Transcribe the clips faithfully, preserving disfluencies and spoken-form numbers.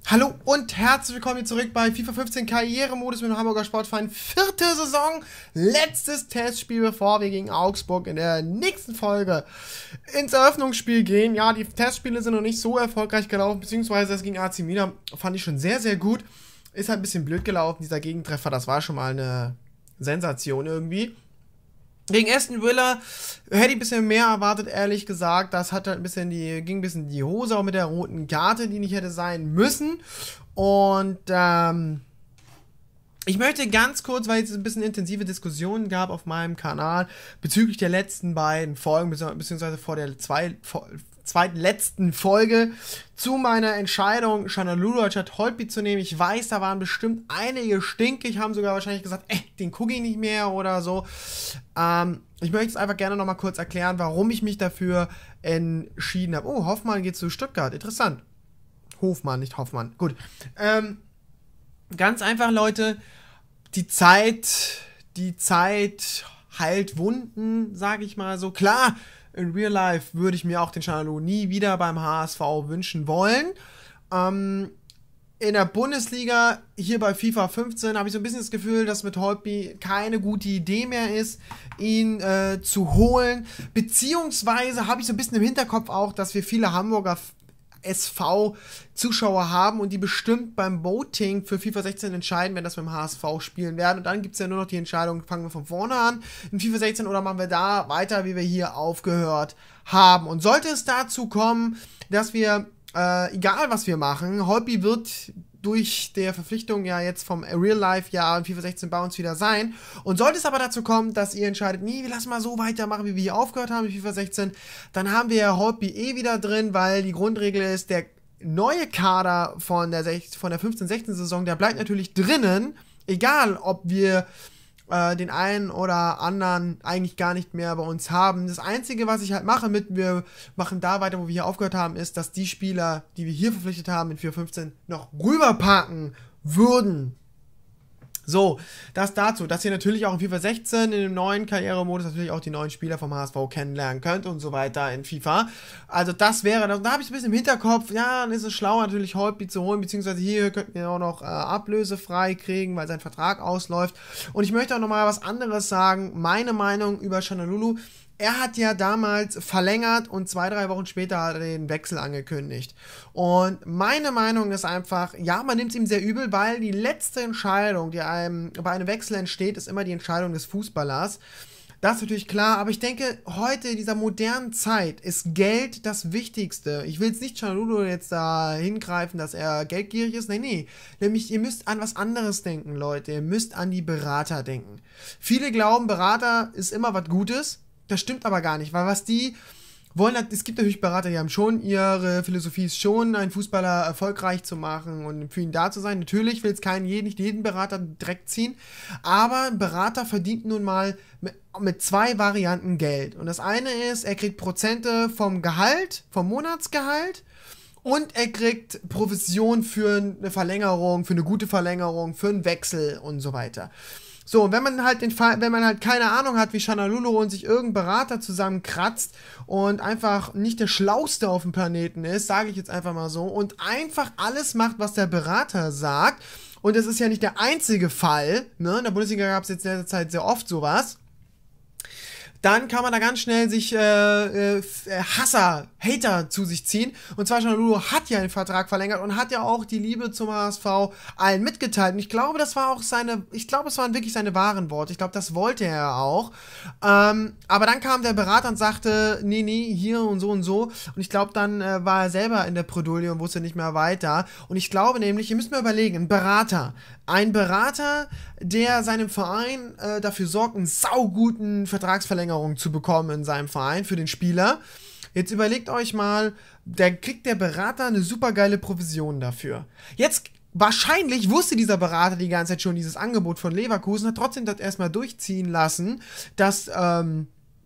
Hallo und herzlich willkommen hier zurück bei FIFA fünfzehn Karrieremodus mit dem Hamburger Sportverein. Vierte Saison, letztes Testspiel, bevor wir gegen Augsburg in der nächsten Folge ins Eröffnungsspiel gehen. Ja, die Testspiele sind noch nicht so erfolgreich gelaufen, beziehungsweise das gegen A C Milan fand ich schon sehr, sehr gut. Ist halt ein bisschen blöd gelaufen, dieser Gegentreffer, das war schon mal eine Sensation irgendwie. Gegen Aston Villa hätte ich ein bisschen mehr erwartet, ehrlich gesagt. Das hat halt ein bisschen die, ging ein bisschen in die Hose, auch mit der roten Karte, die nicht hätte sein müssen. Und ähm, ich möchte ganz kurz, weil es ein bisschen intensive Diskussionen gab auf meinem Kanal bezüglich der letzten beiden Folgen, beziehungsweise vor der zwei, vor, zweitletzten Folge, zu meiner Entscheidung, Çalhanoğlu anstatt Holtby zu nehmen. Ich weiß, da waren bestimmt einige stinkig, haben sogar wahrscheinlich gesagt, ey, den gucke ich nicht mehr oder so. Ähm, ich möchte es einfach gerne nochmal kurz erklären, warum ich mich dafür entschieden habe. Oh, Hoffmann geht zu Stuttgart. Interessant. Hofmann, nicht Hoffmann. Gut. Ähm, ganz einfach, Leute. Die Zeit, die Zeit heilt Wunden, sage ich mal so. Klar, in Real Life würde ich mir auch den Çalhanoğlu nie wieder beim H S V wünschen wollen. Ähm, in der Bundesliga, hier bei FIFA fünfzehn, habe ich so ein bisschen das Gefühl, dass mit Holtby keine gute Idee mehr ist, ihn äh, zu holen. Beziehungsweise habe ich so ein bisschen im Hinterkopf auch, dass wir viele Hamburger S V-Zuschauer haben und die bestimmt beim Voting für FIFA sechzehn entscheiden, wenn das mit dem H S V spielen werden. Und dann gibt es ja nur noch die Entscheidung, fangen wir von vorne an in FIFA sechzehn oder machen wir da weiter, wie wir hier aufgehört haben. Und sollte es dazu kommen, dass wir, äh, egal was wir machen, Holtby wird durch der Verpflichtung ja jetzt vom Real-Life-Jahr in FIFA sechzehn bei uns wieder sein. Und sollte es aber dazu kommen, dass ihr entscheidet, nee, wir lassen mal so weitermachen, wie wir hier aufgehört haben in FIFA sechzehn, dann haben wir ja Holtby eh wieder drin, weil die Grundregel ist, der neue Kader von der, von der fünfzehn sechzehn Saison, der bleibt natürlich drinnen, egal ob wir äh, den einen oder anderen eigentlich gar nicht mehr bei uns haben. Das Einzige, was ich halt mache mit, wir machen da weiter, wo wir hier aufgehört haben, ist, dass die Spieler, die wir hier verpflichtet haben in FIFA fünfzehn, noch rüberparken würden. So, das dazu, dass ihr natürlich auch in FIFA sechzehn in dem neuen Karrieremodus natürlich auch die neuen Spieler vom H S V kennenlernen könnt und so weiter in FIFA. Also das wäre, da habe ich ein bisschen im Hinterkopf, ja, dann ist es schlauer natürlich Holtby zu holen, beziehungsweise hier könnten wir auch noch äh, ablösefrei kriegen, weil sein Vertrag ausläuft. Und ich möchte auch nochmal was anderes sagen, meine Meinung über Çalhanoğlu. Er hat ja damals verlängert und zwei, drei Wochen später hat er den Wechsel angekündigt. Und meine Meinung ist einfach, ja, man nimmt es ihm sehr übel, weil die letzte Entscheidung, die einem bei einem Wechsel entsteht, ist immer die Entscheidung des Fußballers. Das ist natürlich klar, aber ich denke, heute in dieser modernen Zeit ist Geld das Wichtigste. Ich will jetzt nicht Çalhanoğlu jetzt da hingreifen, dass er geldgierig ist. Nee, nee. Nämlich, ihr müsst an was anderes denken, Leute. Ihr müsst an die Berater denken. Viele glauben, Berater ist immer was Gutes. Das stimmt aber gar nicht, weil was die wollen, es gibt natürlich Berater, die haben schon, ihre Philosophie ist schon, einen Fußballer erfolgreich zu machen und für ihn da zu sein. Natürlich will es keinen, nicht jeden Berater direkt ziehen, aber ein Berater verdient nun mal mit, mit zwei Varianten Geld. Und das eine ist, er kriegt Prozente vom Gehalt, vom Monatsgehalt, und er kriegt Provision für eine Verlängerung, für eine gute Verlängerung, für einen Wechsel und so weiter. So, und wenn man halt den Fall, wenn man halt keine Ahnung hat, wie Çalhanoğlu und sich irgendein Berater zusammenkratzt und einfach nicht der Schlauste auf dem Planeten ist, sage ich jetzt einfach mal so, und einfach alles macht, was der Berater sagt, und das ist ja nicht der einzige Fall, ne, in der Bundesliga gab es jetzt in letzter Zeit sehr oft sowas, dann kann man da ganz schnell sich äh, äh, Hasser, Hater zu sich ziehen. Und zwar Çalhanoğlu hat ja den Vertrag verlängert und hat ja auch die Liebe zum H S V allen mitgeteilt. Und ich glaube, das war auch seine, ich glaube, es waren wirklich seine wahren Worte. Ich glaube, das wollte er auch. Ähm, aber dann kam der Berater und sagte, nee, nee, hier und so und so. Und ich glaube, dann äh, war er selber in der Bredouille und wusste nicht mehr weiter. Und ich glaube nämlich, ihr müsst mir überlegen, ein Berater, ein Berater, der seinem Verein äh, dafür sorgt, einen sauguten Vertragsverlängerung zu bekommen in seinem Verein für den Spieler. Jetzt überlegt euch mal, da kriegt der Berater eine super geile Provision dafür. Jetzt, wahrscheinlich wusste dieser Berater die ganze Zeit schon dieses Angebot von Leverkusen, hat trotzdem das erstmal durchziehen lassen, dass, ähm,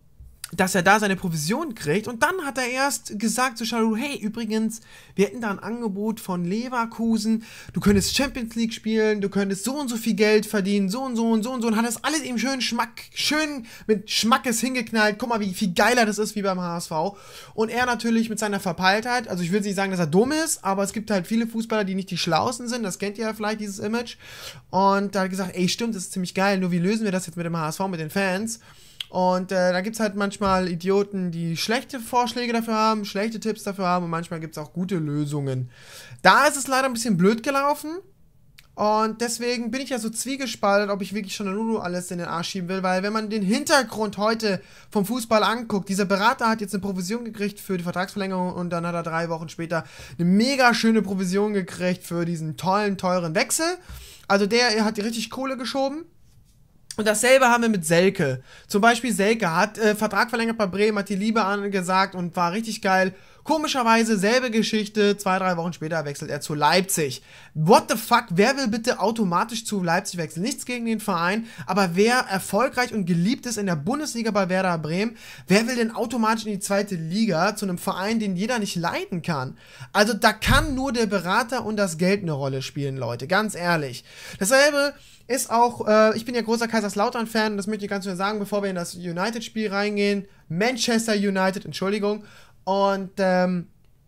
dass er da seine Provision kriegt. Und dann hat er erst gesagt zu Chalu, hey, übrigens, wir hätten da ein Angebot von Leverkusen, du könntest Champions League spielen, du könntest so und so viel Geld verdienen, so und so und so und so, und hat das alles eben schön Schmack, schön mit Schmackes hingeknallt. Guck mal, wie viel geiler das ist wie beim H S V. Und er natürlich mit seiner Verpeiltheit, also ich will nicht sagen, dass er dumm ist, aber es gibt halt viele Fußballer, die nicht die Schlausten sind, das kennt ihr ja vielleicht, dieses Image. Und da hat er gesagt, ey, stimmt, das ist ziemlich geil, nur wie lösen wir das jetzt mit dem H S V, mit den Fans? Und äh, da gibt es halt manchmal Idioten, die schlechte Vorschläge dafür haben, schlechte Tipps dafür haben, und manchmal gibt es auch gute Lösungen. Da ist es leider ein bisschen blöd gelaufen, und deswegen bin ich ja so zwiegespalten, ob ich wirklich schon Lulu alles in den Arsch schieben will, weil wenn man den Hintergrund heute vom Fußball anguckt, dieser Berater hat jetzt eine Provision gekriegt für die Vertragsverlängerung, und dann hat er drei Wochen später eine mega schöne Provision gekriegt für diesen tollen, teuren Wechsel. Also der hat die richtig Kohle geschoben. Und dasselbe haben wir mit Selke. Zum Beispiel Selke hat äh, Vertrag verlängert bei Bremen, hat die Liebe angesagt und war richtig geil. Komischerweise selbe Geschichte, zwei, drei Wochen später wechselt er zu Leipzig. What the fuck, wer will bitte automatisch zu Leipzig wechseln? Nichts gegen den Verein, aber wer erfolgreich und geliebt ist in der Bundesliga bei Werder Bremen, wer will denn automatisch in die zweite Liga zu einem Verein, den jeder nicht leiden kann? Also da kann nur der Berater und das Geld eine Rolle spielen, Leute, ganz ehrlich. Dasselbe ist auch, äh, ich bin ja großer Kaiserslautern-Fan, das möchte ich ganz schnell sagen, bevor wir in das United-Spiel reingehen. Manchester United, Entschuldigung. Und ähm,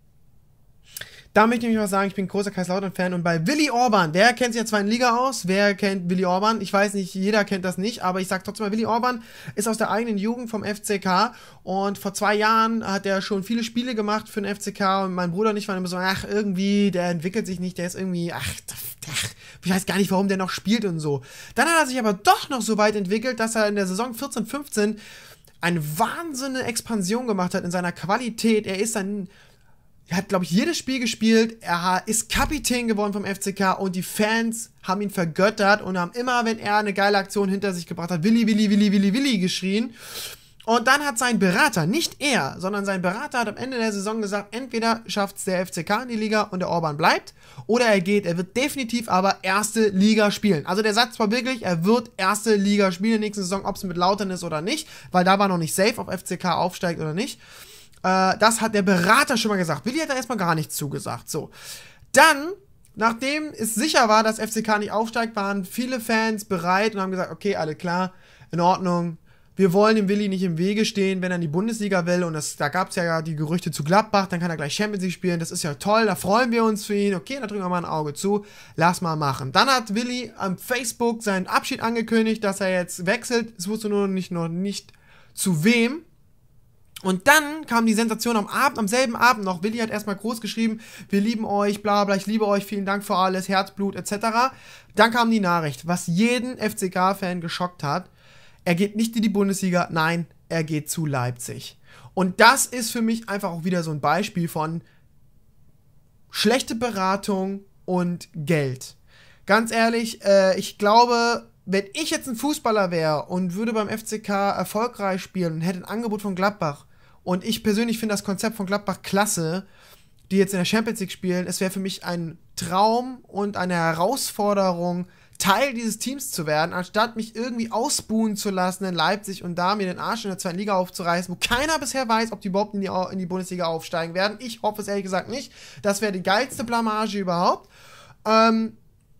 da möchte ich mich mal sagen, ich bin großer Kaiserslautern-Fan, und bei Willi Orban, wer kennt sich ja zwar in Liga aus, wer kennt Willi Orban? Ich weiß nicht, jeder kennt das nicht, aber ich sag trotzdem mal, Willi Orban ist aus der eigenen Jugend vom F C K, und vor zwei Jahren hat er schon viele Spiele gemacht für den F C K, und mein Bruder und ich waren immer so, ach, irgendwie, der entwickelt sich nicht, der ist irgendwie, ach, ach, ich weiß gar nicht, warum der noch spielt und so. Dann hat er sich aber doch noch so weit entwickelt, dass er in der Saison vierzehn fünfzehn eine wahnsinnige Expansion gemacht hat in seiner Qualität. Er ist dann, er hat, glaube ich, jedes Spiel gespielt. Er ist Kapitän geworden vom F C K, und die Fans haben ihn vergöttert und haben immer, wenn er eine geile Aktion hinter sich gebracht hat, Willi, Willi, Willi, Willi, Willi geschrien. Und dann hat sein Berater, nicht er, sondern sein Berater hat am Ende der Saison gesagt, entweder schafft es der F C K in die Liga und der Orban bleibt, oder er geht. Er wird definitiv aber erste Liga spielen. Also der Satz war wirklich, er wird erste Liga spielen in der nächsten Saison, ob es mit Lautern ist oder nicht, weil da war noch nicht safe, ob F C K aufsteigt oder nicht. Äh, das hat der Berater schon mal gesagt. Willi hat da erstmal gar nichts zugesagt. So. Dann, nachdem es sicher war, dass F C K nicht aufsteigt, waren viele Fans bereit und haben gesagt, okay, alle klar, in Ordnung. Wir wollen dem Willi nicht im Wege stehen, wenn er in die Bundesliga will, und das, da gab es ja die Gerüchte zu Gladbach, dann kann er gleich Champions League spielen, das ist ja toll, da freuen wir uns für ihn, okay, da drücken wir mal ein Auge zu, lass mal machen. Dann hat Willi am Facebook seinen Abschied angekündigt, dass er jetzt wechselt, es wusste nur nicht, noch nicht zu wem. Und dann kam die Sensation am Abend, am selben Abend noch. Willi hat erstmal groß geschrieben, wir lieben euch, bla bla, ich liebe euch, vielen Dank für alles, Herzblut, et cetera. Dann kam die Nachricht, was jeden F C K-Fan geschockt hat. Er geht nicht in die Bundesliga, nein, er geht zu Leipzig. Und das ist für mich einfach auch wieder so ein Beispiel von schlechte Beratung und Geld. Ganz ehrlich, äh, ich glaube, wenn ich jetzt ein Fußballer wäre und würde beim F C K erfolgreich spielen und hätte ein Angebot von Gladbach, und ich persönlich finde das Konzept von Gladbach klasse, die jetzt in der Champions League spielen, es wäre für mich ein Traum und eine Herausforderung, Teil dieses Teams zu werden, anstatt mich irgendwie ausbuhen zu lassen in Leipzig und da mir den Arsch in der zweiten Liga aufzureißen, wo keiner bisher weiß, ob die überhaupt in die, in die Bundesliga aufsteigen werden. Ich hoffe es ehrlich gesagt nicht. Das wäre die geilste Blamage überhaupt. Ähm,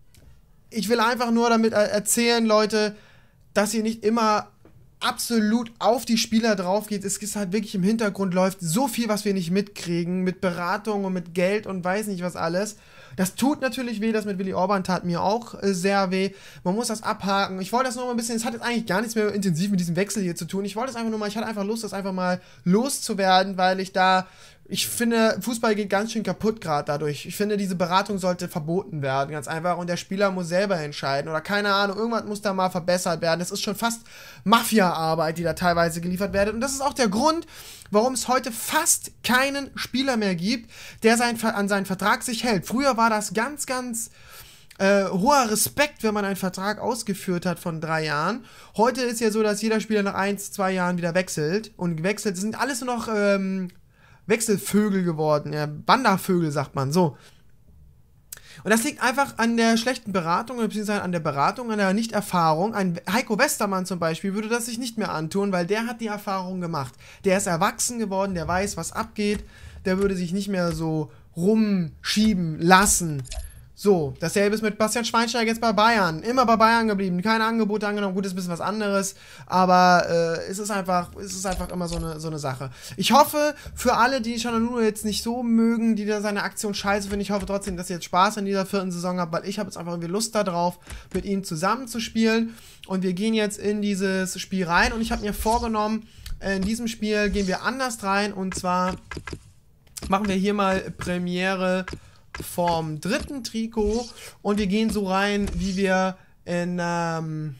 ich will einfach nur damit erzählen, Leute, dass ihr nicht immer absolut auf die Spieler drauf geht. Es ist halt wirklich im Hintergrund läuft so viel, was wir nicht mitkriegen, mit Beratung und mit Geld und weiß nicht was alles. Das tut natürlich weh, das mit Willi Orban tat mir auch äh, sehr weh. Man muss das abhaken. Ich wollte das nur mal ein bisschen, es hat jetzt eigentlich gar nichts mehr intensiv mit diesem Wechsel hier zu tun. Ich wollte es einfach nur mal, ich hatte einfach Lust, das einfach mal loszuwerden, weil ich da, ich finde, Fußball geht ganz schön kaputt gerade dadurch. Ich finde, diese Beratung sollte verboten werden, ganz einfach. Und der Spieler muss selber entscheiden. Oder keine Ahnung, irgendwas muss da mal verbessert werden. Das ist schon fast Mafia-Arbeit, die da teilweise geliefert wird. Und das ist auch der Grund, warum es heute fast keinen Spieler mehr gibt, der sein, an seinen Vertrag sich hält. Früher war das ganz, ganz äh, hoher Respekt, wenn man einen Vertrag ausgeführt hat von drei Jahren. Heute ist ja so, dass jeder Spieler nach eins, zwei Jahren wieder wechselt. Und wechselt, das sind alles nur noch ähm, Wechselvögel geworden. Ja, Wandervögel sagt man, so. Und das liegt einfach an der schlechten Beratung, beziehungsweise an der Beratung, an der Nichterfahrung. Ein Heiko Westermann zum Beispiel würde das sich nicht mehr antun, weil der hat die Erfahrung gemacht. Der ist erwachsen geworden, der weiß, was abgeht. Der würde sich nicht mehr so rumschieben lassen. So, dasselbe ist mit Bastian Schweinsteiger jetzt bei Bayern. Immer bei Bayern geblieben, keine Angebote angenommen. Gut, ist ein bisschen was anderes, aber äh, es ist einfach, es ist einfach immer so eine, so eine Sache. Ich hoffe, für alle, die Çalhanoğlu jetzt nicht so mögen, die da seine Aktion scheiße finden, ich hoffe trotzdem, dass ihr jetzt Spaß in dieser vierten Saison habt, weil ich habe jetzt einfach irgendwie Lust darauf, mit ihm zusammen zu spielen. Und wir gehen jetzt in dieses Spiel rein und ich habe mir vorgenommen, in diesem Spiel gehen wir anders rein und zwar machen wir hier mal Premiere vom dritten Trikot und wir gehen so rein, wie wir in ähm,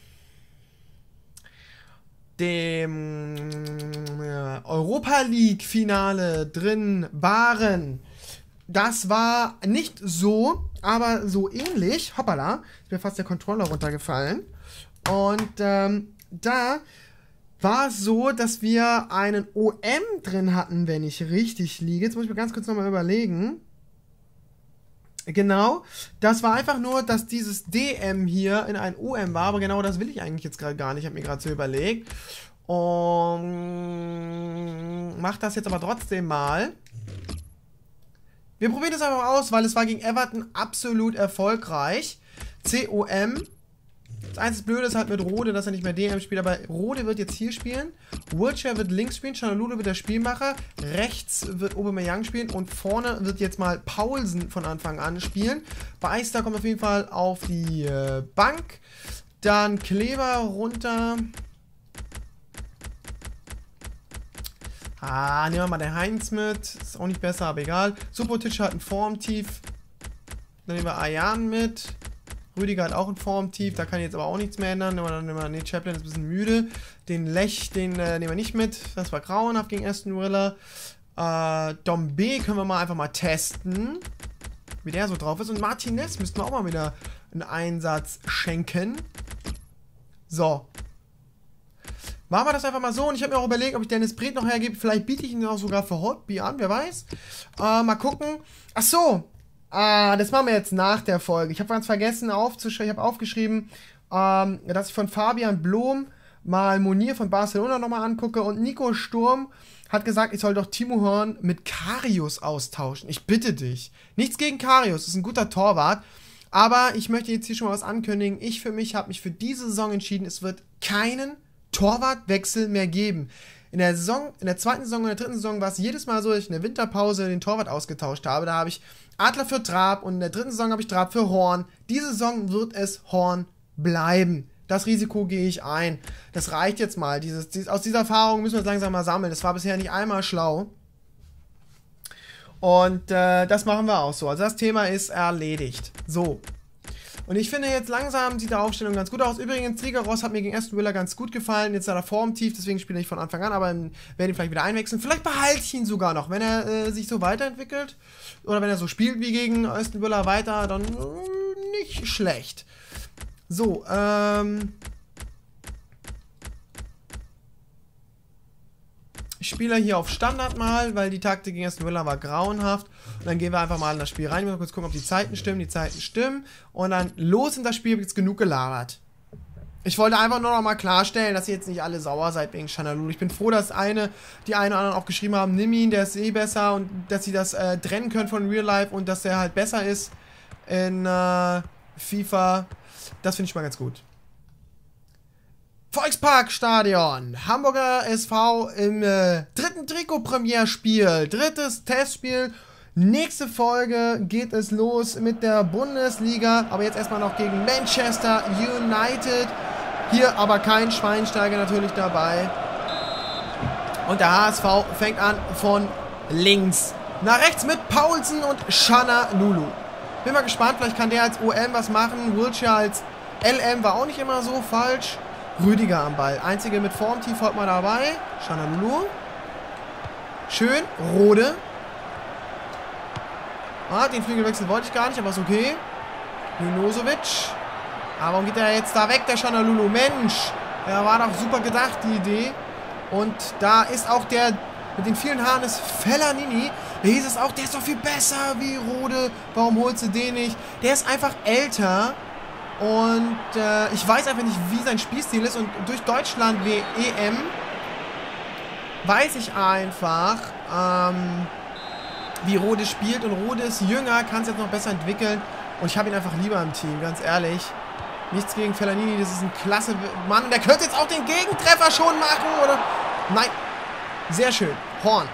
dem äh, Europa League Finale drin waren. Das war nicht so, aber so ähnlich. Hoppala, ist mir fast der Controller runtergefallen. Und ähm, da war es so, dass wir einen O M drin hatten, wenn ich richtig liege. Jetzt muss ich mir ganz kurz nochmal überlegen. Genau, das war einfach nur, dass dieses D M hier in ein O M war, aber genau das will ich eigentlich jetzt gerade gar nicht, ich habe mir gerade so überlegt. Und mach das jetzt aber trotzdem mal. Wir probieren das einfach mal aus, weil es war gegen Everton absolut erfolgreich. C O M. Das einzige Blöde ist halt mit Rode, dass er nicht mehr D M spielt, aber Rode wird jetzt hier spielen. Wilshere wird links spielen, Çalhanoğlu wird der Spielmacher, rechts wird Aubameyang spielen und vorne wird jetzt mal Paulsen von Anfang an spielen. Beister kommt auf jeden Fall auf die äh, Bank. Dann Kleber runter. Ah, nehmen wir mal den Heinz mit. Ist auch nicht besser, aber egal. Subotic hat ein Formtief. Dann nehmen wir Ayan mit. Rüdiger hat auch ein Formtief, da kann ich jetzt aber auch nichts mehr ändern. Dann nehmen wir, nee, Chaplin ist ein bisschen müde. Den Lech, den äh, nehmen wir nicht mit. Das war grauenhaft gegen Aston Villa. Äh, Dom B können wir mal einfach mal testen, wie der so drauf ist. Und Martinez müssten wir auch mal wieder einen Einsatz schenken. So. Machen wir das einfach mal so. Und ich habe mir auch überlegt, ob ich Dennis Breth noch hergebe. Vielleicht biete ich ihn auch sogar für Hotby an, wer weiß. Äh, mal gucken. Ach so. Ah, das machen wir jetzt nach der Folge. Ich habe ganz vergessen aufzuschreiben, ich habe aufgeschrieben, ähm, dass ich von Fabian Blom mal Monir von Barcelona nochmal angucke und Nico Sturm hat gesagt, ich soll doch Timo Horn mit Karius austauschen. Ich bitte dich. Nichts gegen Karius, ist ein guter Torwart, aber ich möchte jetzt hier schon mal was ankündigen. Ich für mich habe mich für diese Saison entschieden, es wird keinen Torwartwechsel mehr geben. In der Saison, in der zweiten Saison und der dritten Saison war es jedes Mal so, dass ich in der Winterpause den Torwart ausgetauscht habe. Da habe ich Adler für Trapp und in der dritten Saison habe ich Trapp für Horn. Diese Saison wird es Horn bleiben. Das Risiko gehe ich ein. Das reicht jetzt mal. Dieses, dieses, aus dieser Erfahrung müssen wir jetzt langsam mal sammeln. Das war bisher nicht einmal schlau. Und äh, das machen wir auch so. Also das Thema ist erledigt. So. Und ich finde jetzt langsam sieht die Aufstellung ganz gut aus. Übrigens, Liga-Ross hat mir gegen Aston Villa ganz gut gefallen. Jetzt hat er Formtief, deswegen spiele ich von Anfang an, aber werde ihn vielleicht wieder einwechseln. Vielleicht behalte ich ihn sogar noch, wenn er äh, sich so weiterentwickelt. Oder wenn er so spielt wie gegen Aston Villa weiter, dann äh, nicht schlecht. So, ähm... ich spiele hier auf Standard mal, weil die Taktik gegen Aston Villa war grauenhaft. Und dann gehen wir einfach mal in das Spiel rein. Ich muss kurz gucken, ob die Zeiten stimmen. Die Zeiten stimmen. Und dann los in das Spiel, jetzt genug gelabert. Ich wollte einfach nur noch mal klarstellen, dass ihr jetzt nicht alle sauer seid wegen Çalhanoğlu. Ich bin froh, dass eine, die einen oder anderen auch geschrieben haben, nimm ihn, der ist eh besser. Und dass sie das äh, trennen können von Real Life und dass der halt besser ist in äh, FIFA. Das finde ich mal ganz gut. Volksparkstadion, Hamburger S V im äh, dritten Trikot-Premierspiel, drittes Testspiel. Nächste Folge geht es los mit der Bundesliga, aber jetzt erstmal noch gegen Manchester United. Hier aber kein Schweinsteiger natürlich dabei. Und der H S V fängt an von links nach rechts mit Paulsen und Çalhanoğlu. Bin mal gespannt, vielleicht kann der als O M was machen. Wilshere als L M war auch nicht immer so falsch. Rüdiger am Ball. Einzige mit Formtief heute mal dabei. Çalhanoğlu. Schön. Rode. Ah, den Flügelwechsel wollte ich gar nicht, aber ist okay. Nunozovic. Aber warum geht er jetzt da weg, der Çalhanoğlu? Mensch. Ja, war doch super gedacht, die Idee. Und da ist auch der mit den vielen Haaren ist Fellaini. Da hieß es auch, der ist doch viel besser wie Rode. Warum holst du den nicht? Der ist einfach älter. Und äh, ich weiß einfach nicht, wie sein Spielstil ist. Und durch Deutschland W E M weiß ich einfach, ähm, wie Rode spielt. Und Rode ist jünger, kann es jetzt noch besser entwickeln. Und ich habe ihn einfach lieber im Team, ganz ehrlich. Nichts gegen Fellaini, das ist ein klasse Mann. Und der könnte jetzt auch den Gegentreffer schon machen, oder? Nein. Sehr schön. Horn.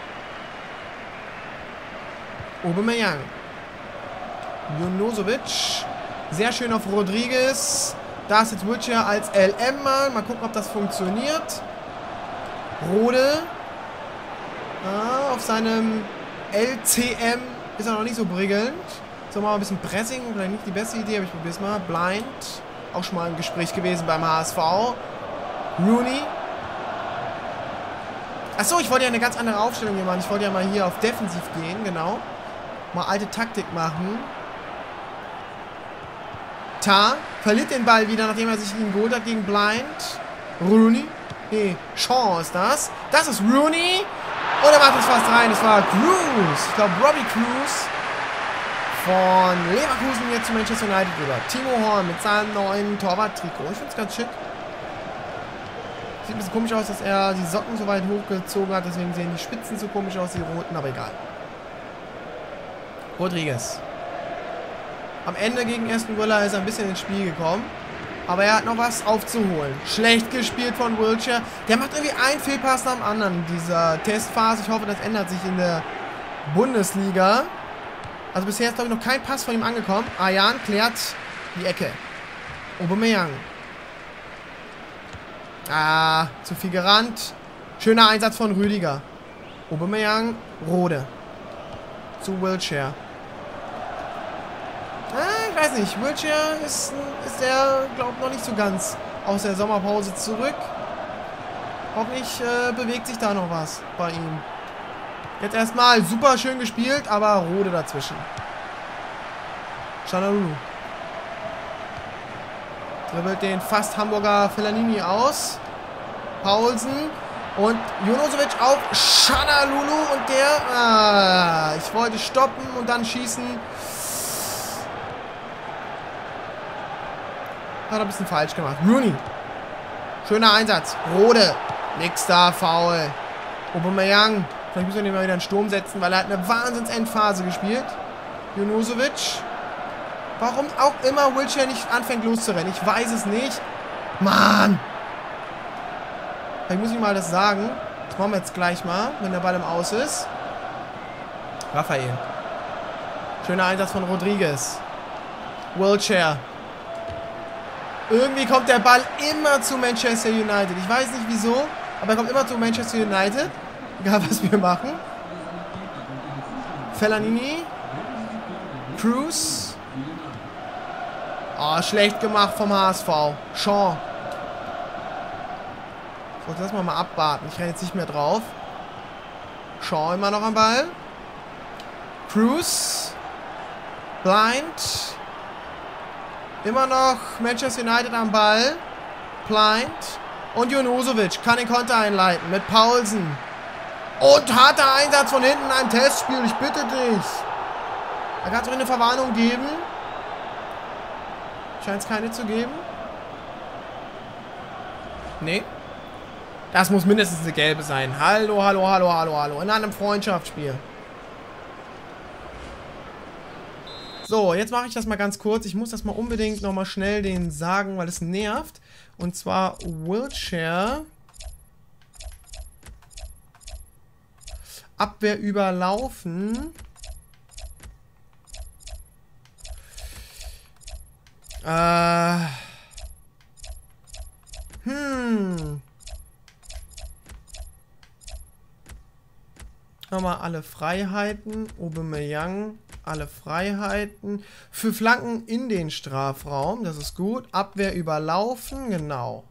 Aubameyang. Junuzovic. Sehr schön auf Rodriguez. Da ist jetzt Wilshere als L M-Mann. Mal gucken, ob das funktioniert. Rode. Ah, auf seinem L C M ist er noch nicht so prickelnd. So, mal ein bisschen Pressing. Vielleicht nicht die beste Idee, aber ich probiere es mal. Blind. Auch schon mal im Gespräch gewesen beim H S V. Rooney. Achso, ich wollte ja eine ganz andere Aufstellung hier machen. Ich wollte ja mal hier auf Defensiv gehen, genau. Mal alte Taktik machen. Ta verliert den Ball wieder, nachdem er sich ihn geholt hat gegen Blind. Rooney. Nee, Shaw ist das. Das ist Rooney. Und er macht es fast rein. Das war Cruz. Ich glaube, Robbie Cruz. Von Leverkusen jetzt zu Manchester United rüber. Timo Horn mit seinem neuen Torwart-Trikot. Ich finde es ganz schick. Sieht ein bisschen komisch aus, dass er die Socken so weit hochgezogen hat. Deswegen sehen die Spitzen so komisch aus, die roten, aber egal. Rodriguez. Am Ende gegen Aston Villa ist er ein bisschen ins Spiel gekommen. Aber er hat noch was aufzuholen. Schlecht gespielt von Wilshere. Der macht irgendwie einen Fehlpass nach dem anderen in dieser Testphase. Ich hoffe, das ändert sich in der Bundesliga. Also bisher ist, glaube ich, noch kein Pass von ihm angekommen. Ayan klärt die Ecke. Aubameyang. Ah, zu viel gerannt. Schöner Einsatz von Rüdiger. Aubameyang, Rode. Zu Wilshere. Ah, ich weiß nicht. Wilshere ist, ist der, glaube ich, noch nicht so ganz aus der Sommerpause zurück. Hoffentlich äh, bewegt sich da noch was bei ihm. Jetzt erstmal super schön gespielt, aber Rode dazwischen. Çalhanoğlu. Dribbelt den fast Hamburger Fellaini aus. Paulsen. Und Junuzovic auf Çalhanoğlu. Und der... Ah, ich wollte stoppen und dann schießen. Hat er ein bisschen falsch gemacht. Rooney. Schöner Einsatz. Rode. Nix da, Foul. Aubameyang. Vielleicht müssen wir den mal wieder in Sturm setzen, weil er hat eine Wahnsinns-Endphase gespielt. Junuzovic. Warum auch immer Wilshere nicht anfängt loszurennen. Ich weiß es nicht. Mann. Vielleicht muss ich mal das sagen. Das machen wir jetzt gleich mal, wenn der Ball im Aus ist. Raphael. Schöner Einsatz von Rodriguez. Wilshere. Irgendwie kommt der Ball immer zu Manchester United. Ich weiß nicht wieso, aber er kommt immer zu Manchester United. Egal, was wir machen. Fellaini. Cruz. Oh, schlecht gemacht vom H S V. Shaw. So, lass mal mal abwarten. Ich renne jetzt nicht mehr drauf. Shaw immer noch am Ball. Cruz. Blind. Immer noch Manchester United am Ball. Blind. Und Junuzovic kann den Konter einleiten mit Paulsen. Und harter Einsatz von hinten in einem Testspiel. Ich bitte dich. Da kann es doch eine Verwarnung geben. Scheint es keine zu geben. Nee. Das muss mindestens eine gelbe sein. Hallo, hallo, hallo, hallo, hallo. In einem Freundschaftsspiel. So, jetzt mache ich das mal ganz kurz. Ich muss das mal unbedingt nochmal schnell denen sagen, weil es nervt. Und zwar Wilshere. Abwehr überlaufen. Äh. Hm. Nochmal alle Freiheiten. Aubameyang. Alle Freiheiten. Für Flanken in den Strafraum. Das ist gut. Abwehr überlaufen. Genau.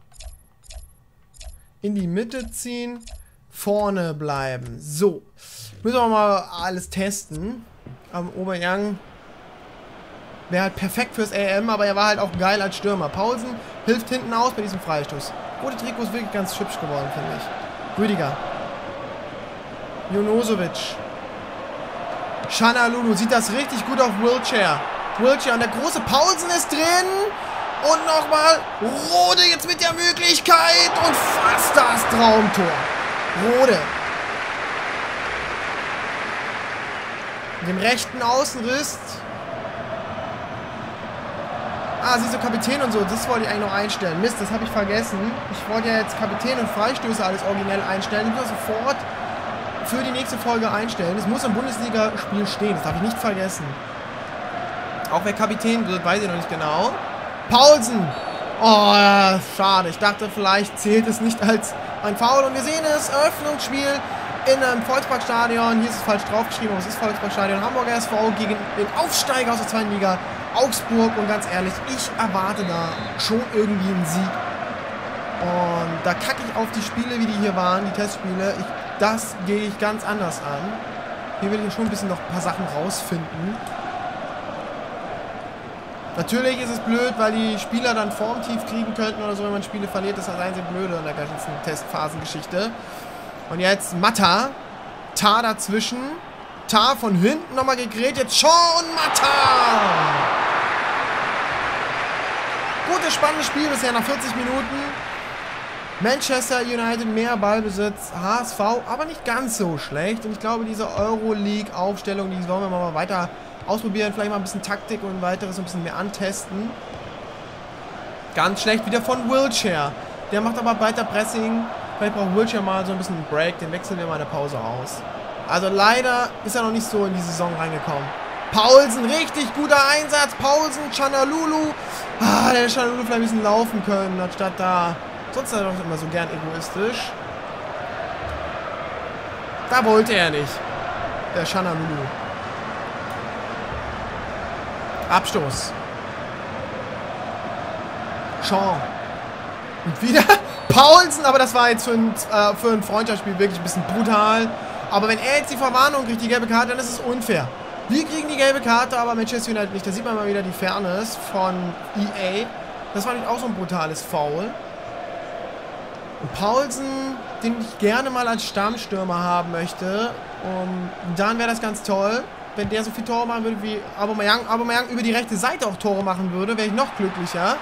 In die Mitte ziehen. Vorne bleiben. So. Müssen wir mal alles testen. Am Aubameyang wäre halt perfekt fürs A M, aber er war halt auch geil als Stürmer. Paulsen hilft hinten aus bei diesem Freistoß. Rote Trikot ist wirklich ganz hübsch geworden, finde ich. Rüdiger. Junuzovic. Çalhanoğlu sieht das richtig gut auf Wilshere. Wilshere und der große Paulsen ist drin. Und nochmal Rode jetzt mit der Möglichkeit. Und fast das Traumtor. Rode. Dem rechten Außenriss. Ah, sie ist so Kapitän und so. Das wollte ich eigentlich noch einstellen. Mist, das habe ich vergessen. Ich wollte ja jetzt Kapitän und Freistöße alles originell einstellen. Ich will sofort für die nächste Folge einstellen. Es muss im Bundesliga-Spiel stehen. Das darf ich nicht vergessen. Auch wer Kapitän wird, weiß ich noch nicht genau. Paulsen. Oh, ja, schade. Ich dachte, vielleicht zählt es nicht als ein Foul. Und wir sehen es. Eröffnungsspiel in einem Volksparkstadion. Hier ist es falsch draufgeschrieben, aber es ist Volksparkstadion. Hamburger S V gegen den Aufsteiger aus der zweiten Liga. Augsburg. Und ganz ehrlich, ich erwarte da schon irgendwie einen Sieg. Und da kacke ich auf die Spiele, wie die hier waren, die Testspiele. Ich, das gehe ich ganz anders an. Hier will ich schon ein bisschen noch ein paar Sachen rausfinden. Natürlich ist es blöd, weil die Spieler dann formtief kriegen könnten oder so, wenn man Spiele verliert. Das ist das einzige Blöde an der ganzen Testphasengeschichte. Und jetzt Mata. Tar dazwischen. Tar von hinten nochmal gegräht. Jetzt schon Mata. Gutes, spannendes Spiel bisher nach vierzig Minuten. Manchester United mehr Ballbesitz. H S V aber nicht ganz so schlecht. Und ich glaube, diese Euroleague-Aufstellung, die wollen wir mal weiter ausprobieren. Vielleicht mal ein bisschen Taktik und weiteres ein bisschen mehr antesten. Ganz schlecht wieder von Wilshere. Der macht aber weiter Pressing. Vielleicht braucht Wilshere mal so ein bisschen einen Break. Den wechseln wir mal in der Pause aus. Also leider ist er noch nicht so in die Saison reingekommen. Paulsen, richtig guter Einsatz. Paulsen, Çalhanoğlu. Ah, der Çalhanoğlu vielleicht ein bisschen laufen können, anstatt da. Sonst ist er doch immer so gern egoistisch. Da wollte er nicht. Der Çalhanoğlu. Abstoß. Shaw. Und wieder Paulsen, aber das war jetzt für ein, äh, für ein Freundschaftsspiel wirklich ein bisschen brutal. Aber wenn er jetzt die Verwarnung kriegt, die gelbe Karte, dann ist es unfair. Wir kriegen die gelbe Karte, aber Manchester United nicht. Da sieht man mal wieder die Fairness von E A. Das war nicht auch so ein brutales Foul. Und Paulsen, den ich gerne mal als Stammstürmer haben möchte, um, dann wäre das ganz toll. Wenn der so viel Tore machen würde wie Aubameyang, Aubameyang über die rechte Seite auch Tore machen würde, wäre ich noch glücklicher.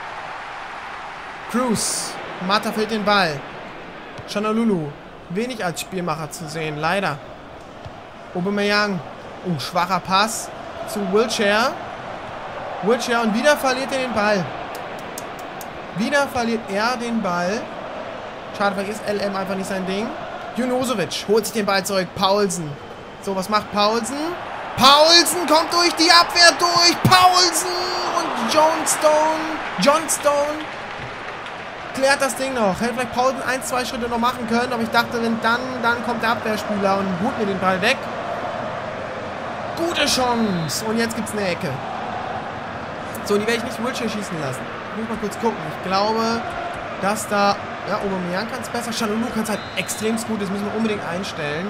Cruz. Mata fehlt den Ball. Çalhanoğlu. Wenig als Spielmacher zu sehen, leider. Aubameyang. Oh, schwacher Pass zu Wilshere. Wilshere und wieder verliert er den Ball. Wieder verliert er den Ball. Schade, vielleicht ist L M einfach nicht sein Ding. Junuzovic holt sich den Ball zurück. Paulsen. So, was macht Paulsen? Paulsen kommt durch die Abwehr durch. Paulsen und John Stone. John Stone klärt das Ding noch. Hätte vielleicht Paulsen ein, zwei Schritte noch machen können. Aber ich dachte, wenn dann, dann kommt der Abwehrspieler und holt mir den Ball weg. Gute Chance. Und jetzt gibt es eine Ecke. So, die werde ich nicht Wilshere schießen lassen. Ich muss mal kurz gucken. Ich glaube, dass da... Ja, Aubameyang kann es besser. Çalhanoğlu kann es halt extrem gut. Das müssen wir unbedingt einstellen.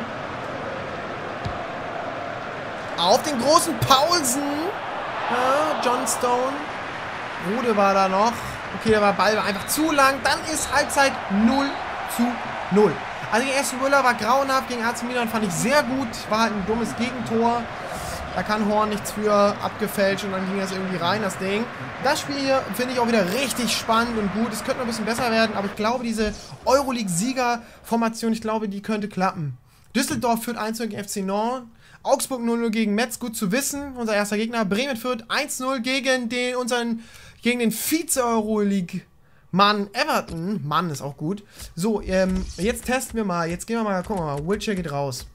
Auf den großen Paulsen. Ja, John Stone. Rode war da noch. Okay, der Ball war einfach zu lang. Dann ist Halbzeit null zu null. Also die erste Müller war grauenhaft gegen A C Milan. Fand ich sehr gut. War halt ein dummes Gegentor. Da kann Horn nichts für, abgefälscht und dann ging das irgendwie rein, das Ding. Das Spiel hier finde ich auch wieder richtig spannend und gut. Es könnte noch ein bisschen besser werden, aber ich glaube, diese Euroleague-Sieger-Formation, ich glaube, die könnte klappen. Düsseldorf führt eins zu null gegen F C Nantes. Augsburg null null gegen Metz, gut zu wissen. Unser erster Gegner. Bremen führt eins zu null gegen den, unseren, gegen den Vize-Euroleague-Mann Everton. Mann ist auch gut. So, ähm, jetzt testen wir mal. Jetzt gehen wir mal, gucken wir mal. Wilshere geht raus.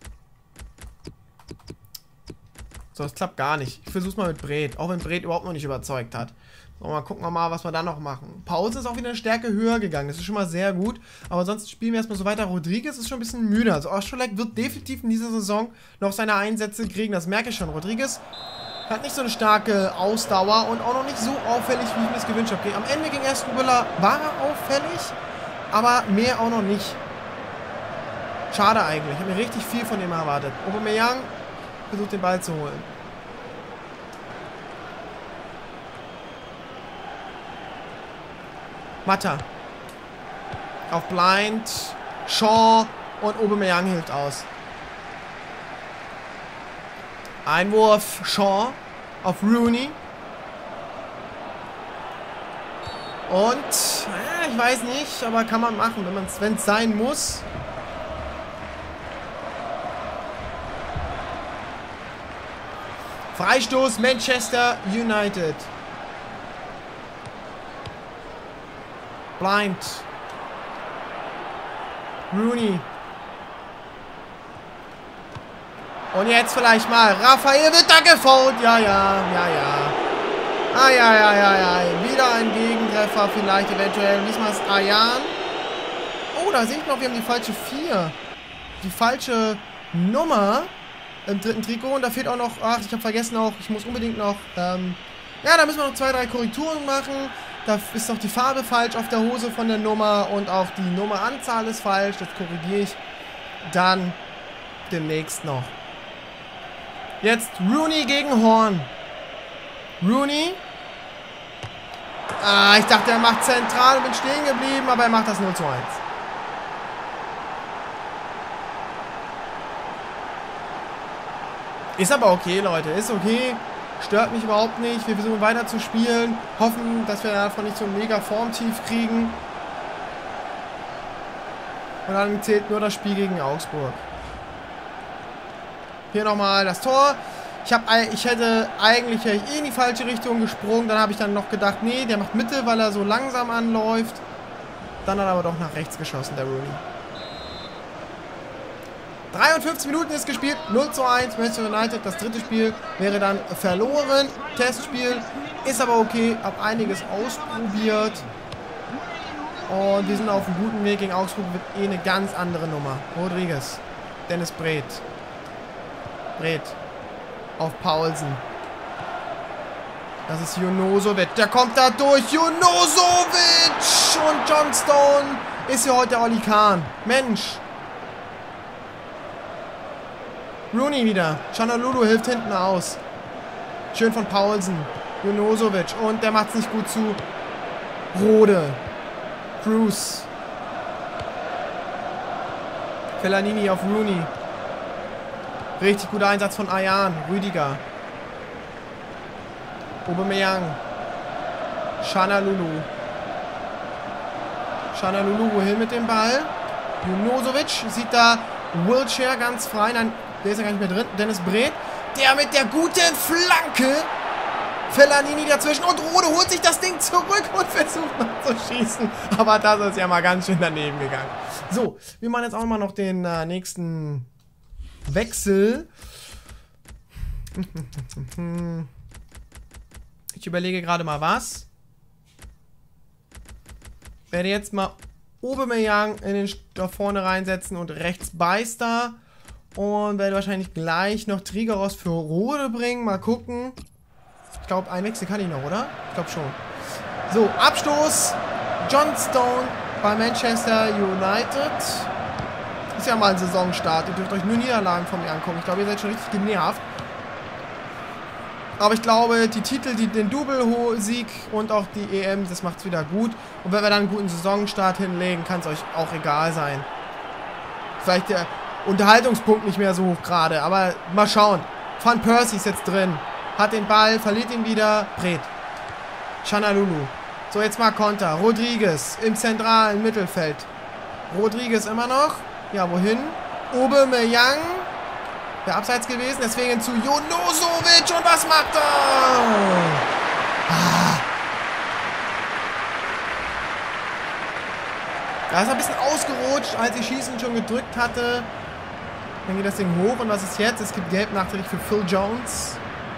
So, das klappt gar nicht. Ich versuch's mal mit Bret. Auch wenn Bret überhaupt noch nicht überzeugt hat. So, mal gucken wir mal, was wir da noch machen. Paulsen ist auch wieder eine Stärke höher gegangen. Das ist schon mal sehr gut. Aber sonst spielen wir erstmal so weiter. Rodriguez ist schon ein bisschen müde. Also Oscholek wird definitiv in dieser Saison noch seine Einsätze kriegen. Das merke ich schon. Rodriguez hat nicht so eine starke Ausdauer und auch noch nicht so auffällig, wie ich mir das gewünscht habe. Okay, am Ende gegen Aston Villa war er auffällig, aber mehr auch noch nicht. Schade eigentlich. Ich habe mir richtig viel von ihm erwartet. Aubameyang versucht den Ball zu holen. Mata. Auf Blind. Shaw und Aubameyang hilft aus. Einwurf Shaw auf Rooney. Und, äh, ich weiß nicht, aber kann man machen, wenn es wenn es sein muss. Freistoß Manchester United. Blind. Rooney. Und jetzt vielleicht mal. Raphael wird da gefault. Ja, ja, ja, ja. Ah, ja, ja, ja, ja. Wieder ein Gegentreffer vielleicht eventuell. Diesmal ist Ayan. Oh, da sehe ich noch, wir haben die falsche vier. Die falsche Nummer im dritten Trikot. Und da fehlt auch noch, ach, ich habe vergessen auch, ich muss unbedingt noch, ähm, ja, da müssen wir noch zwei, drei Korrekturen machen. Da ist noch die Farbe falsch auf der Hose von der Nummer und auch die Nummeranzahl ist falsch. Das korrigiere ich dann demnächst noch. Jetzt Rooney gegen Horn. Rooney. Ah, ich dachte, er macht zentral und bin stehen geblieben, aber er macht das null zu eins. Ist aber okay, Leute. Ist okay. Stört mich überhaupt nicht. Wir versuchen weiter zu spielen. Hoffen, dass wir davon nicht so ein mega Formtief kriegen. Und dann zählt nur das Spiel gegen Augsburg. Hier nochmal das Tor. Ich, hab, ich hätte eigentlich eh in die falsche Richtung gesprungen. Dann habe ich dann noch gedacht, nee, der macht Mitte, weil er so langsam anläuft. Dann hat er aber doch nach rechts geschossen, der Rooney. dreiundfünfzig Minuten ist gespielt, null zu eins, Manchester United. Das dritte Spiel wäre dann verloren. Testspiel ist aber okay, hab einiges ausprobiert. Und wir sind auf einem guten Weg. Gegen Augsburg wird eh eine ganz andere Nummer. Rodriguez, Dennis Breth. Breth auf Paulsen. Das ist Junosovic. Der kommt da durch. Junosovic! Und John Stone ist ja heute der Oli Kahn. Mensch. Rooney wieder. Çalhanoğlu hilft hinten aus. Schön von Paulsen. Junosovic. Und der macht es nicht gut zu. Rode. Cruz. Fellaini auf Rooney. Richtig guter Einsatz von Ayan. Rüdiger. Aubameyang. Çalhanoğlu. Çalhanoğlu wohin mit dem Ball? Junosovic sieht da Wilshere ganz frei. Nein, der ist ja gar nicht mehr drin. Dennis Breth. Der mit der guten Flanke. Fellaini dazwischen. Und Rode holt sich das Ding zurück und versucht noch zu schießen. Aber das ist ja mal ganz schön daneben gegangen. So, wir machen jetzt auch mal noch den äh, nächsten Wechsel. Ich überlege gerade mal was. Werde jetzt mal Aubameyang in den da vorne reinsetzen und rechts Beister. Und werde wahrscheinlich gleich noch Trigaros für Rode bringen. Mal gucken. Ich glaube, ein Wechsel kann ich noch, oder? Ich glaube schon. So, Abstoß. John Stone bei Manchester United. Ist ja mal ein Saisonstart. Ihr dürft euch nur Niederlagen von mir angucken. Ich glaube, ihr seid schon richtig genervt. Aber ich glaube, die Titel, die, den Double-Sieg und auch die E M, das macht es wieder gut. Und wenn wir dann einen guten Saisonstart hinlegen, kann es euch auch egal sein. Vielleicht der Unterhaltungspunkt nicht mehr so hoch gerade. Aber mal schauen. Van Persie ist jetzt drin. Hat den Ball, verliert ihn wieder. Breth. Çalhanoğlu. So, jetzt mal Konter. Rodriguez im zentralen Mittelfeld. Rodriguez immer noch. Ja, wohin? Aubameyang. Wäre abseits gewesen, deswegen zu Junosovic. Und was macht er? Ah. Da ist er ein bisschen ausgerutscht, als ich Schießen schon gedrückt hatte. Dann geht das Ding hoch. Und was ist jetzt? Es gibt Gelb nachträglich für Phil Jones.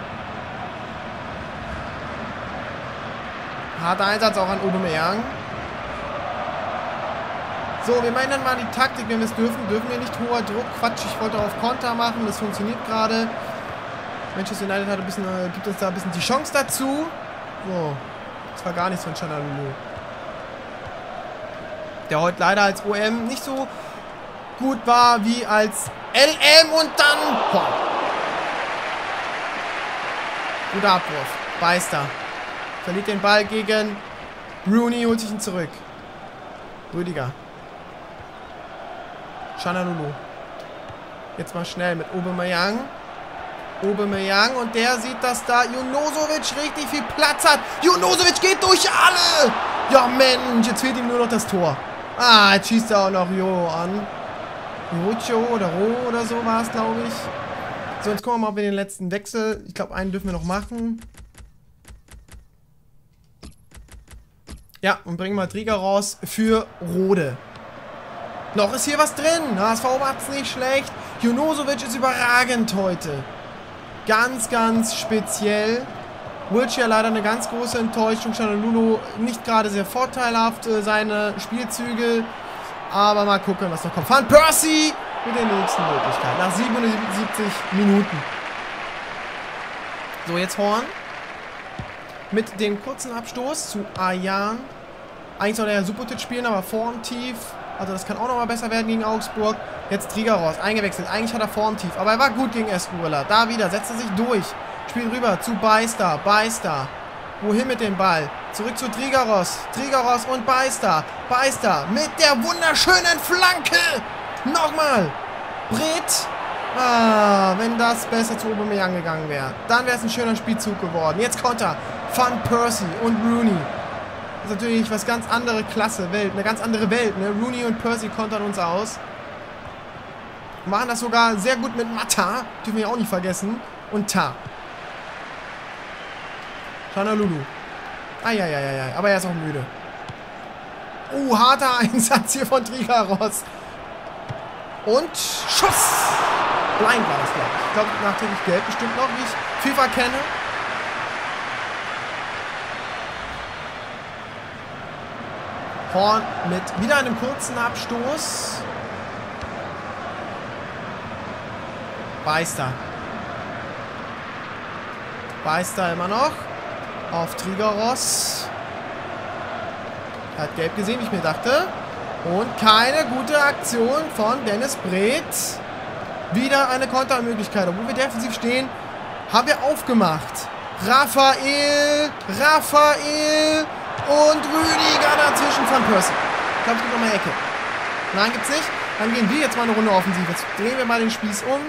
Harter Einsatz auch an Aubameyang. So, wir meinen dann mal die Taktik, wenn wir es dürfen. Dürfen wir nicht hoher Druck. Quatsch, ich wollte auf Konter machen. Das funktioniert gerade. Manchester United hat ein bisschen, äh, gibt uns da ein bisschen die Chance dazu. So, das war gar nichts von Çalhanoğlu. Der heute leider als O M nicht so gut war wie als L M und dann... Boah. Guter Abwurf. Beister. Verliert den Ball gegen Rooney, holt sich ihn zurück. Rüdiger. Çalhanoğlu. Jetzt mal schnell mit Aubameyang. Aubameyang und der sieht, dass da Junuzovic richtig viel Platz hat. Junuzovic geht durch alle. Ja Mensch, jetzt fehlt ihm nur noch das Tor. Ah, jetzt schießt er auch noch Jo an. Jocho oder Ro oder so war es, glaube ich. So, jetzt gucken wir mal, ob wir den letzten Wechsel... Ich glaube, einen dürfen wir noch machen. Ja, und bringen mal Trigger raus für Rode. Noch ist hier was drin. H S V macht's nicht schlecht. Junuzovic ist überragend heute. Ganz, ganz speziell. Wilshere leider eine ganz große Enttäuschung. Çalhanoğlu nicht gerade sehr vorteilhaft, äh, seine Spielzüge. Aber mal gucken, was noch kommt. Van Persie mit der nächsten Möglichkeit. Nach siebenundsiebzig Minuten. So, jetzt Horn. Mit dem kurzen Abstoß zu Ayan. Eigentlich soll er ja Subotic spielen, aber formtief. Also das kann auch nochmal besser werden gegen Augsburg. Jetzt Trigger raus, eingewechselt. Eigentlich hat er formtief, aber er war gut gegen Escuela. Da wieder, setzt er sich durch. Spielt rüber zu Beistar. Beistar. Wohin mit dem Ball? Zurück zu Trigaros. Trigaros und Beistar. Beistar mit der wunderschönen Flanke. Nochmal. Brett. Ah, wenn das besser zu Aubameyang gegangen wäre. Dann wäre es ein schöner Spielzug geworden. Jetzt Konter. Van Persie und Rooney. Das ist natürlich was ganz andere Klasse, Welt. Eine ganz andere Welt. Ne? Rooney und Persie kontern uns aus. Machen das sogar sehr gut mit Mata. Dürfen wir auch nicht vergessen. Und Ta. Çalhanoğlu. Eieieiei, aber er ist auch müde. Oh, harter Einsatz hier von Trigaros. Und Schuss. Blind war das, glaube ich. Ich glaube, nachträglich gelb bestimmt noch, wie ich FIFA kenne. Horn mit wieder einem kurzen Abstoß. Beistar. Beistar immer noch. Auf Trigaros. Er hat gelb gesehen, wie ich mir dachte. Und keine gute Aktion von Dennis Breth. Wieder eine Kontermöglichkeit. Obwohl wir defensiv stehen, haben wir aufgemacht. Raphael. Raphael. Und Rüdiger dazwischen von Persie. Ich glaube, es gibt noch mal Ecke. Nein, gibt's nicht. Dann gehen wir jetzt mal eine Runde offensiv. Jetzt drehen wir mal den Spieß um.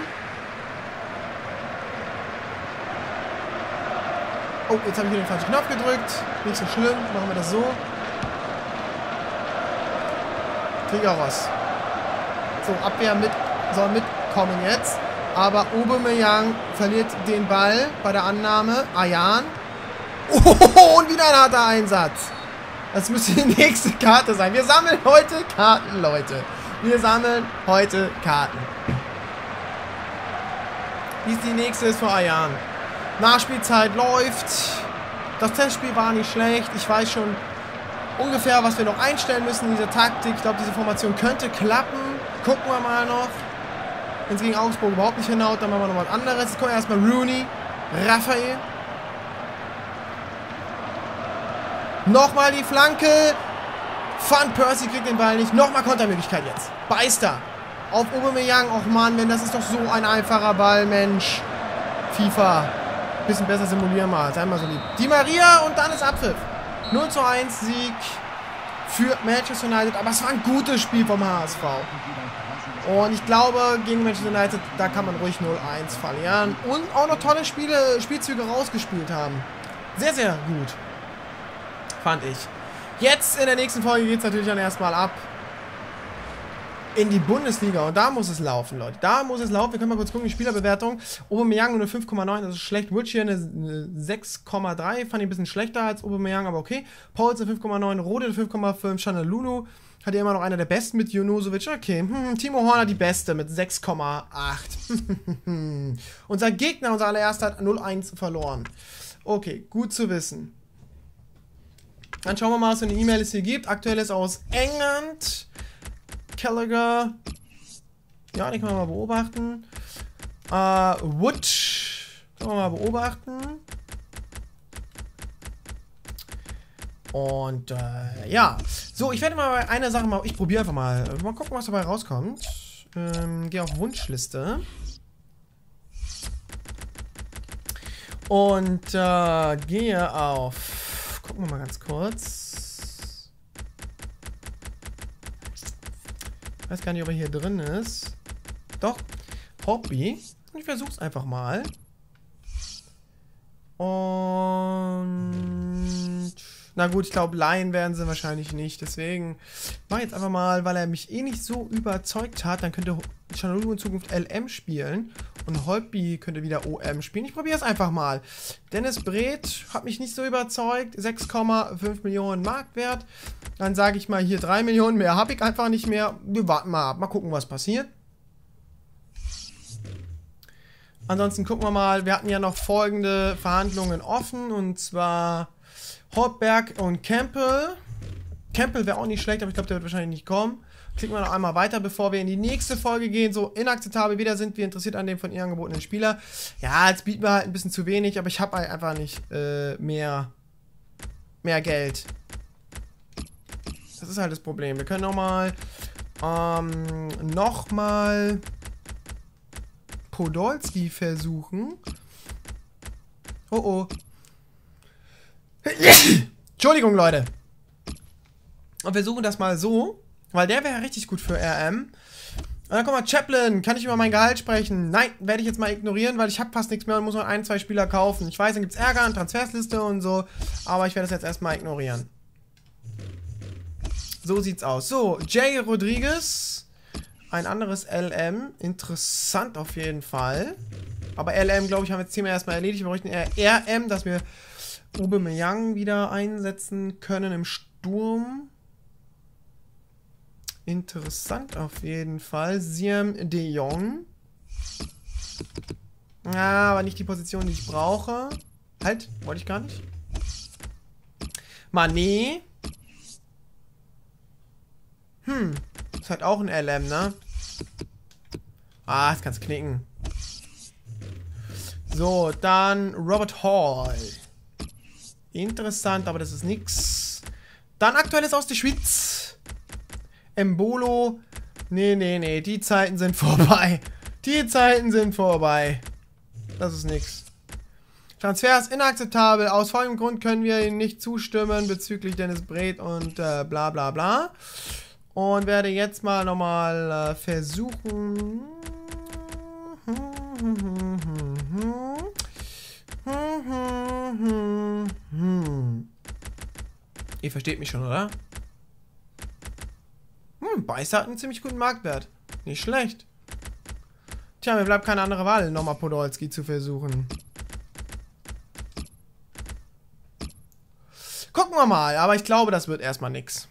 Oh, jetzt habe ich hier den falschen Knopf gedrückt. Nicht so schlimm. Machen wir das so. Trigaros. So, Abwehr mit, soll mitkommen jetzt. Aber Aubameyang verliert den Ball bei der Annahme. Ayan. Oh, und wieder ein harter Einsatz. Das müsste die nächste Karte sein. Wir sammeln heute Karten, Leute. Wir sammeln heute Karten. Wie ist die nächste? Ist für Ayan. Nachspielzeit läuft. Das Testspiel war nicht schlecht. Ich weiß schon ungefähr, was wir noch einstellen müssen in dieser Taktik. Ich glaube, diese Formation könnte klappen. Gucken wir mal noch. Wenn es gegen Augsburg überhaupt nicht hinhaut, dann machen wir noch was anderes. Jetzt kommt erstmal Rooney. Raphael. Nochmal die Flanke. Van Persie kriegt den Ball nicht. Nochmal Kontermöglichkeit jetzt. Beistar. Auf Aubameyang. Och Mann, wenn das ist doch so ein einfacher Ball, Mensch. FIFA. Bisschen besser simulieren mal. Sei mal so lieb. Di Maria und dann ist Abpfiff. null zu eins Sieg für Manchester United. Aber es war ein gutes Spiel vom H S V. Und ich glaube, gegen Manchester United, da kann man ruhig null eins verlieren. Und auch noch tolle Spiele, Spielzüge rausgespielt haben. Sehr, sehr gut. Fand ich. Jetzt in der nächsten Folge geht es natürlich dann erstmal ab in die Bundesliga. Und da muss es laufen, Leute. Da muss es laufen. Wir können mal kurz gucken, die Spielerbewertung. Aubameyang eine fünf Komma neun, das ist schlecht. Wilshere eine sechs Komma drei, fand ich ein bisschen schlechter als Aubameyang, aber okay. Pauls eine fünf Komma neun, Rode eine fünf Komma fünf, Çalhanoğlu hat ja immer noch einer der besten mit Junuzovic. Okay, hm, Timo Horner die beste mit sechs Komma acht. Unser Gegner, unser allererster, hat null eins verloren. Okay, gut zu wissen. Dann schauen wir mal, was für eine E-Mail es hier gibt. Aktuell ist aus England. Gallagher. Ja, den können wir mal beobachten. Äh, Wood. Können wir mal beobachten. Und, äh, ja. So, ich werde mal eine Sache mal... Ich probiere einfach mal. Mal gucken, was dabei rauskommt. Ähm, gehe auf Wunschliste. Und, äh, gehe auf... Gucken wir mal ganz kurz. Ich weiß gar nicht, ob er hier drin ist. Doch. Hobby. Und ich versuche es einfach mal. Und na gut, ich glaube, leihen werden sie wahrscheinlich nicht. Deswegen mache ich jetzt einfach mal, weil er mich eh nicht so überzeugt hat. Dann könnte Chanalulu in Zukunft L M spielen. Und Holtby könnte wieder O M spielen. Ich probiere es einfach mal. Dennis Breth hat mich nicht so überzeugt. sechs Komma fünf Millionen Marktwert. Dann sage ich mal hier drei Millionen. Mehr habe ich einfach nicht mehr. Wir warten mal ab. Mal gucken, was passiert. Ansonsten gucken wir mal. Wir hatten ja noch folgende Verhandlungen offen. Und zwar Hortberg und Campbell. Campbell wäre auch nicht schlecht, aber ich glaube, der wird wahrscheinlich nicht kommen. Klicken wir noch einmal weiter, bevor wir in die nächste Folge gehen. So inakzeptabel wieder sind wir interessiert an dem von ihr angebotenen Spieler. Ja, jetzt bieten wir halt ein bisschen zu wenig, aber ich habe halt einfach nicht äh, mehr, mehr Geld. Das ist halt das Problem. Wir können nochmal ähm, nochmal Podolski versuchen. Oh oh. Entschuldigung, Leute. Und wir versuchen das mal so, weil der wäre richtig gut für R M. Und dann kommt mal Chaplin. Kann ich über mein Gehalt sprechen? Nein, werde ich jetzt mal ignorieren, weil ich habe fast nichts mehr und muss noch ein, zwei Spieler kaufen. Ich weiß, dann gibt es Ärger und Transfersliste und so, aber ich werde das jetzt erstmal ignorieren. So sieht's aus. So, Jay Rodriguez. Ein anderes L M. Interessant auf jeden Fall. Aber L M, glaube ich, haben wir jetzt Thema erstmal erledigt. Wir bräuchten eher R M, dass wir Aubameyang wieder einsetzen können im Sturm. Interessant auf jeden Fall. Siem de Jong. Ja, aber nicht die Position, die ich brauche. Halt, wollte ich gar nicht. Mané. Hm, ist halt auch ein L M, ne? Ah, jetzt kann's knicken. So, dann Robert Hall. Interessant, aber das ist nix. Dann aktuelles aus der Schweiz. Embolo. Nee, nee, nee. Die Zeiten sind vorbei. Die Zeiten sind vorbei. Das ist nix. Transfer ist inakzeptabel. Aus folgendem Grund können wir ihm nicht zustimmen bezüglich Dennis Breth und äh, bla bla bla. Und werde jetzt mal nochmal äh, versuchen. Ihr versteht mich schon, oder? Hm, Beißer hat einen ziemlich guten Marktwert. Nicht schlecht. Tja, mir bleibt keine andere Wahl, nochmal Podolski zu versuchen. Gucken wir mal, aber ich glaube, das wird erstmal nix.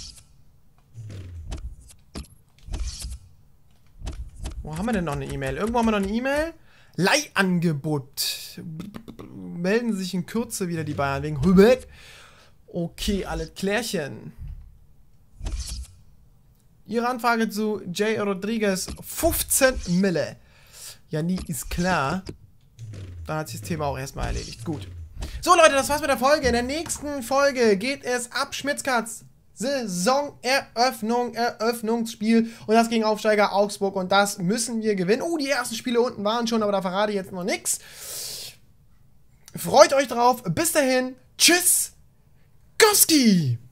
Wo haben wir denn noch eine E-Mail? Irgendwo haben wir noch eine E-Mail. Leihangebot. Melden Sie sich in Kürze wieder die Bayern wegen Hübeck. Okay, alles klärchen. Ihre Anfrage zu Jay Rodriguez. fünfzehn Mille. Ja, nie ist klar. Dann hat sich das Thema auch erstmal erledigt. Gut. So, Leute, das war's mit der Folge. In der nächsten Folge geht es ab Schmitzkatz. Saisoneröffnung, Eröffnungsspiel und das gegen Aufsteiger Augsburg und das müssen wir gewinnen. Oh, die ersten Spiele unten waren schon, aber da verrate ich jetzt noch nichts. Freut euch drauf. Bis dahin. Tschüss. Goski.